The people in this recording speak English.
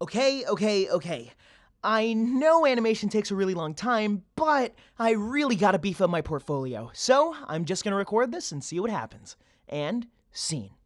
Okay. I know animation takes a really long time, but I really gotta beef up my portfolio. So I'm just gonna record this and see what happens. And scene.